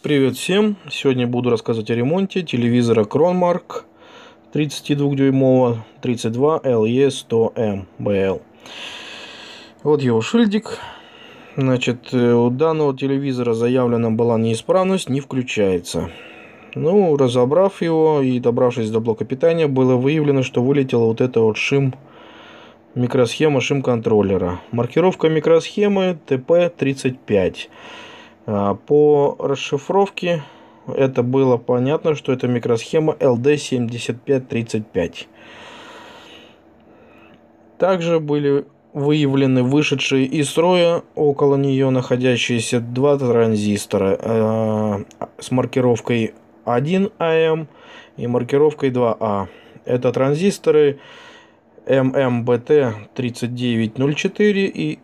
Привет всем! Сегодня буду рассказывать о ремонте телевизора Kronmark 32-дюймового 32LE100M-BL. Вот его шильдик. Значит, у данного телевизора заявлена была неисправность, не включается. Ну, разобрав его и добравшись до блока питания, было выявлено, что вылетела вот эта вот микросхема шим-контроллера. Маркировка микросхемы TP35. По расшифровке это было понятно, что это микросхема LD7535. Также были выявлены вышедшие из строя около нее находящиеся два транзистора с маркировкой 1AM и маркировкой 2A. Это транзисторы MMBT3904 и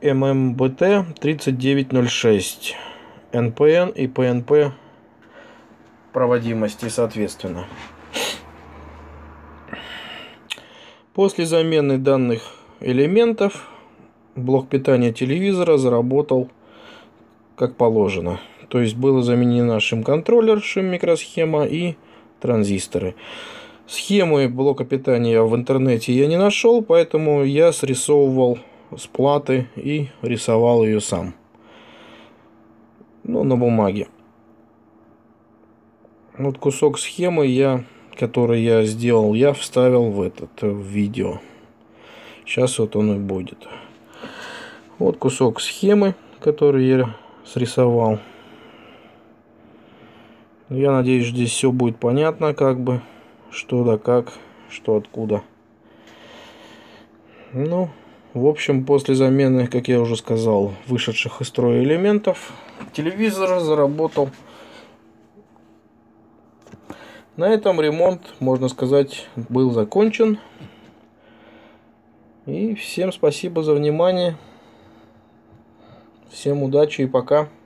MMBT3906. NPN и PNP проводимости соответственно. После замены данных элементов блок питания телевизора заработал как положено. То есть было заменено шим-контроллер, шим-микросхема и транзисторы. Схемы блока питания в интернете я не нашел, поэтому я срисовывал с платы и рисовал ее сам. Ну, на бумаге. Вот кусок схемы, который я сделал, я вставил в видео. Сейчас вот он и будет. Вот кусок схемы, который я срисовал. Я надеюсь, здесь все будет понятно, что да как, что откуда. Ну, в общем, после замены, как я уже сказал, вышедших из строя элементов, телевизор заработал. На этом ремонт, можно сказать, был закончен. И всем спасибо за внимание. Всем удачи и пока.